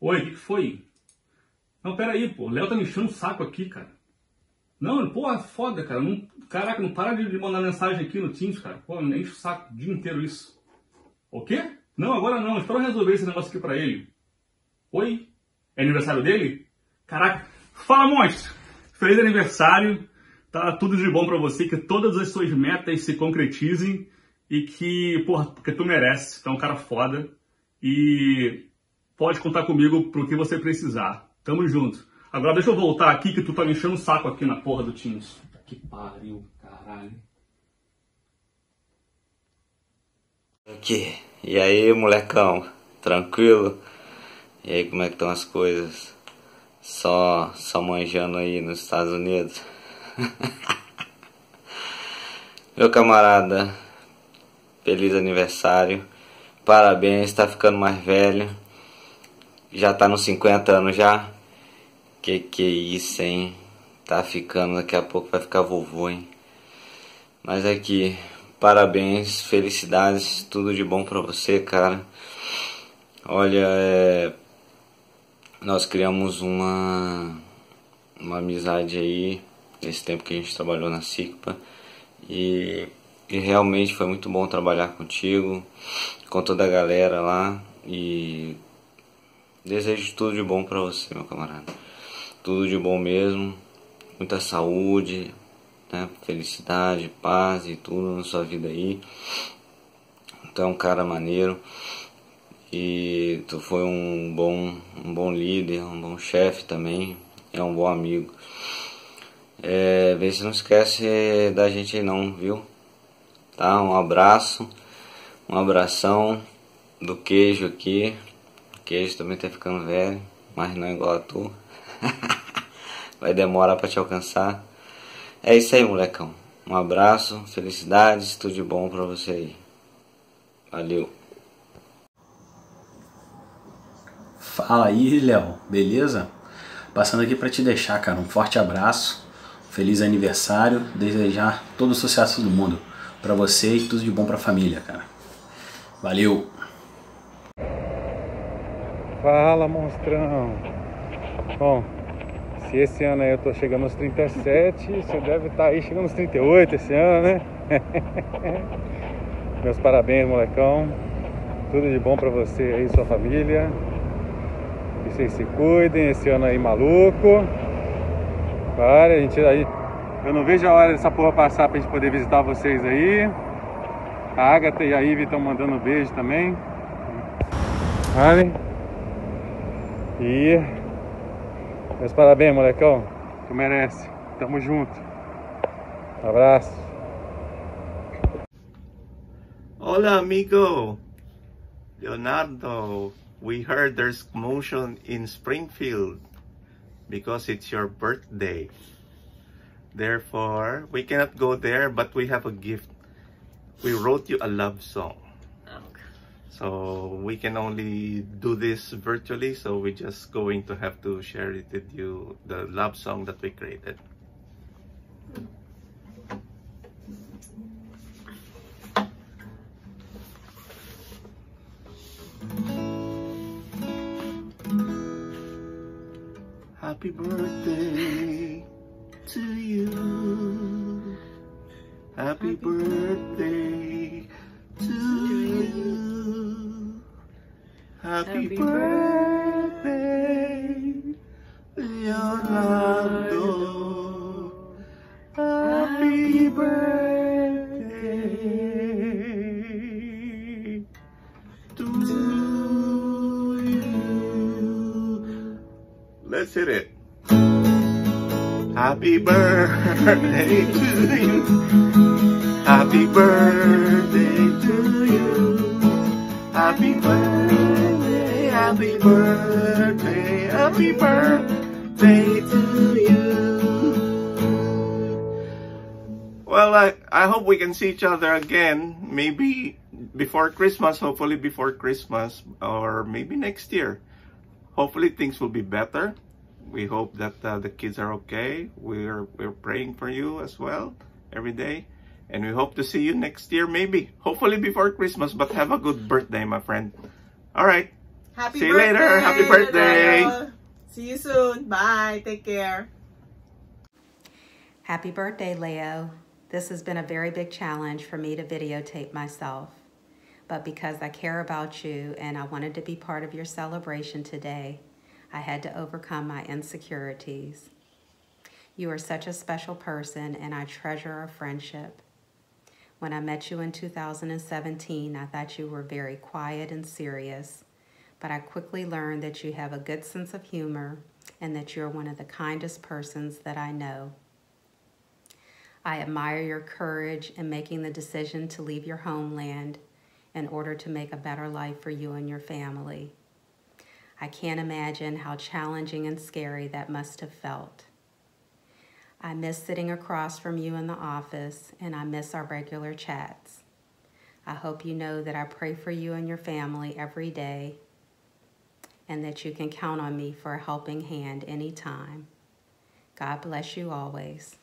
Oi, o que foi? Não, pera aí, pô. O Léo tá me enchendo o saco aqui, cara. Não, porra, foda, cara. Não, caraca, não para de mandar mensagem aqui no Teams, cara. Pô, me enche o saco o dia inteiro isso. O quê? Não, agora não. Espera eu resolver esse negócio aqui pra ele. Oi? É aniversário dele? Caraca. Fala, monstro! Feliz aniversário. Tá tudo de bom pra você. Que todas as suas metas se concretizem. E que, porra, porque tu merece. Tu é um cara foda. E pode contar comigo pro que você precisar. Tamo junto. Agora deixa eu voltar aqui que tu tá me enchendo o saco aqui na porra do Teams. Que pariu, caralho. Aqui. E aí, molecão? Tranquilo? E aí, como é que estão as coisas? Só manjando aí nos Estados Unidos? Meu camarada, feliz aniversário. Parabéns, tá ficando mais velho. Já tá nos 50 anos já. Que é isso, hein? Tá ficando, daqui a pouco vai ficar vovô, hein? Mas aqui, parabéns, felicidades, tudo de bom pra você, cara. Olha, nós criamos uma amizade aí, nesse tempo que a gente trabalhou na SICPA. E realmente foi muito bom trabalhar contigo, com toda a galera lá. E desejo tudo de bom pra você, meu camarada. Tudo de bom mesmo, muita saúde, né? Felicidade, paz e tudo na sua vida aí. Tu é um cara maneiro e tu foi um bom líder, um bom chefe também, é um bom amigo. Vê se não esquece da gente aí não, viu? Tá? Um abraço, um abração do queijo aqui. O queijo também tá ficando velho, mas não é igual a tu. Vai demorar pra te alcançar. É isso aí, molecão. Um abraço, felicidades, tudo de bom pra você aí. Valeu. Fala aí, Léo, beleza? Passando aqui pra te deixar, cara, um forte abraço, feliz aniversário, desejar todo o sucesso do mundo pra você e tudo de bom pra família, cara. Valeu! Fala, monstrão! Bom, se esse ano aí eu tô chegando aos 37, você deve estar aí chegando aos 38 esse ano, né? Meus parabéns, molecão. Tudo de bom pra você aí e sua família. Que vocês se cuidem esse ano aí maluco. Para, gente aí. Eu não vejo a hora dessa porra passar pra gente poder visitar vocês aí. A Agatha e a Ivy estão mandando um beijo também. Vale? E meus parabéns, molecão. Tu merece. Tamo junto. Abraço. Hola, amigo. Leonardo, we heard there's commotion in Springfield because it's your birthday. Therefore, we cannot go there, but we have a gift. We wrote you a love song. So we can only do this virtually, so we're just going to have to share it with you, the love song that we created. Happy birthday to you. Happy birthday to you. Happy birthday, Leonardo. Happy birthday to you. Let's hit it. Happy birthday to you. Happy birthday to you. Happy birthday, happy birthday, happy birthday to you. Well, I hope we can see each other again, maybe before Christmas, hopefully before Christmas, or maybe next year. Hopefully things will be better. We hope that the kids are okay. We're praying for you as well every day. And we hope to see you next year, maybe. Hopefully before Christmas, but have a good birthday, my friend. All right. See you later. Happy birthday. See you soon. Bye. Take care. Happy birthday, Leo. This has been a very big challenge for me to videotape myself. But because I care about you and I wanted to be part of your celebration today, I had to overcome my insecurities. You are such a special person and I treasure our friendship. When I met you in 2017, I thought you were very quiet and serious, but I quickly learned that you have a good sense of humor and that you're one of the kindest persons that I know. I admire your courage in making the decision to leave your homeland in order to make a better life for you and your family. I can't imagine how challenging and scary that must have felt. I miss sitting across from you in the office, and I miss our regular chats. I hope you know that I pray for you and your family every day, and that you can count on me for a helping hand anytime. God bless you always.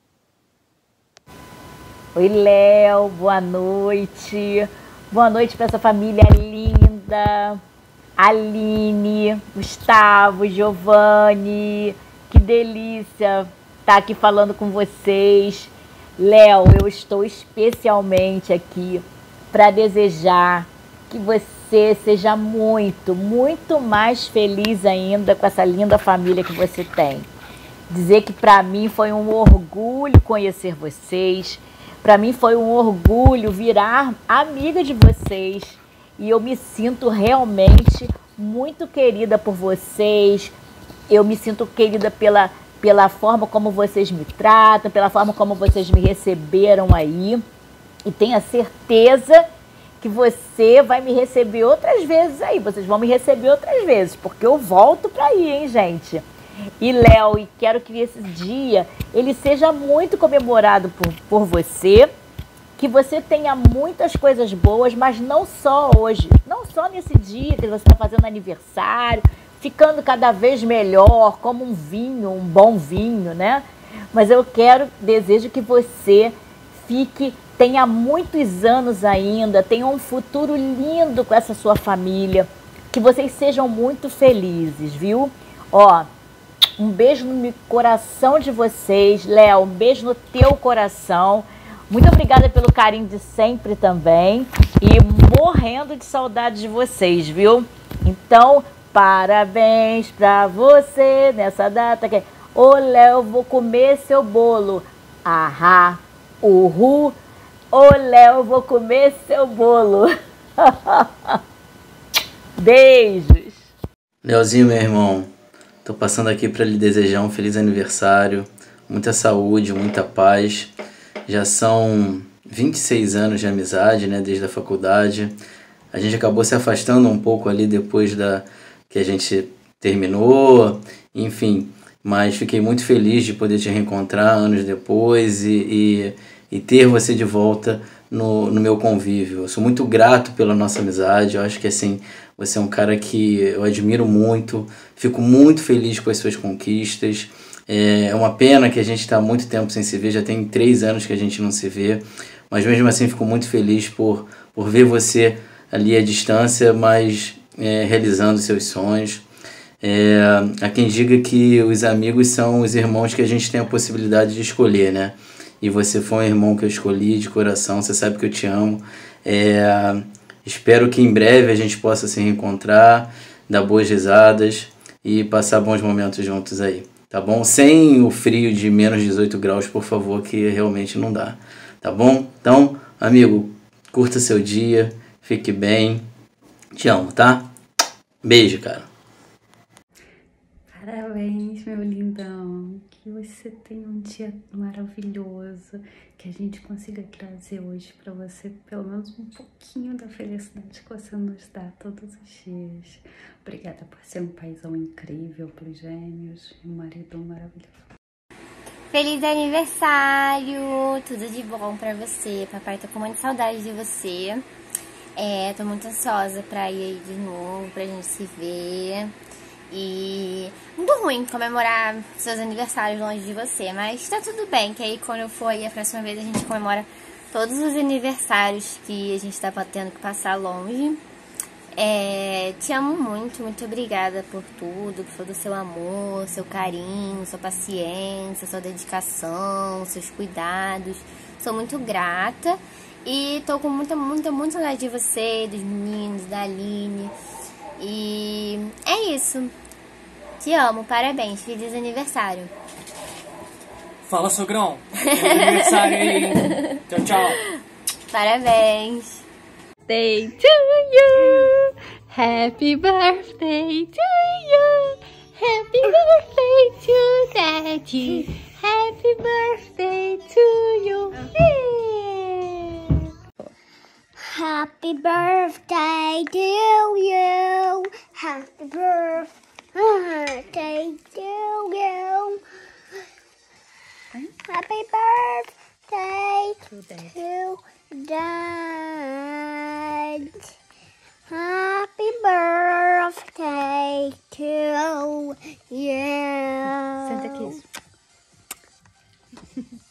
Oi, Léo, boa noite. Boa noite para essa família linda. Aline, Gustavo, Giovanni. Que delícia estar aqui falando com vocês. Léo, eu estou especialmente aqui para desejar que você seja muito, muito mais feliz ainda com essa linda família que você tem. Dizer que para mim foi um orgulho conhecer vocês. Para mim foi um orgulho virar amiga de vocês e eu me sinto realmente muito querida por vocês. Eu me sinto querida pela forma como vocês me tratam, pela forma como vocês me receberam aí. E tenho a certeza que você vai me receber outras vezes aí. Vocês vão me receber outras vezes, porque eu volto para aí, hein, gente? E Léo, e quero que esse dia ele seja muito comemorado por você, que você tenha muitas coisas boas, mas não só hoje, não só nesse dia que você está fazendo aniversário, ficando cada vez melhor, como um vinho, um bom vinho, né? Mas eu desejo que você tenha muitos anos ainda, tenha um futuro lindo com essa sua família, que vocês sejam muito felizes, viu? Ó, um beijo no coração de vocês. Léo, um beijo no teu coração. Muito obrigada pelo carinho de sempre também. E morrendo de saudade de vocês, viu? Então, parabéns pra você nessa data. Ô, Léo, vou comer seu bolo. Ahá, uhul. Ô, Léo, vou comer seu bolo. Beijos. Leozinho, meu irmão. Tô passando aqui para lhe desejar um feliz aniversário, muita saúde, muita paz. Já são 26 anos de amizade, né, desde a faculdade. A gente acabou se afastando um pouco ali depois que a gente terminou, enfim. Mas fiquei muito feliz de poder te reencontrar anos depois e ter você de volta no meu convívio. Eu sou muito grato pela nossa amizade. Eu acho que assim, você é um cara que eu admiro muito, fico muito feliz com as suas conquistas. É uma pena que a gente está há muito tempo sem se ver, já tem 3 anos que a gente não se vê, mas mesmo assim fico muito feliz por ver você ali à distância, mas realizando seus sonhos. Há quem diga que os amigos são os irmãos que a gente tem a possibilidade de escolher, né? E você foi um irmão que eu escolhi de coração, você sabe que eu te amo. Espero que em breve a gente possa se reencontrar, dar boas risadas e passar bons momentos juntos aí, tá bom? Sem o frio de menos 18 graus, por favor, que realmente não dá, tá bom? Então, amigo, curta seu dia, fique bem, te amo, tá? Beijo, cara. Parabéns, meu lindão. Que você tenha um dia maravilhoso. Que a gente consiga trazer hoje pra você pelo menos um pouquinho da felicidade que você nos dá todos os dias. Obrigada por ser um paizão incrível pros gêmeos e um marido maravilhoso. Feliz aniversário! Tudo de bom pra você. Papai tá com muita saudade de você. Tô muito ansiosa pra ir aí de novo, pra gente se ver. E muito ruim comemorar seus aniversários longe de você, mas tá tudo bem, que aí quando eu for aí a próxima vez a gente comemora todos os aniversários que a gente tá tendo que passar longe. Te amo muito, muito obrigada por tudo, por todo o seu amor, seu carinho, sua paciência, sua dedicação, seus cuidados. Sou muito grata e tô com muita saudade de você, dos meninos, da Aline. E é isso. Te amo, parabéns, feliz aniversário. Fala, sogrão. Feliz aniversário aí. Tchau, tchau. Parabéns. Birthday to you. Happy birthday to you. Happy birthday to Daddy. Happy birthday to you. Happy birthday to you. Happy birthday to you. Happy birthday to Dad. Happy birthday to you. Senta aqui.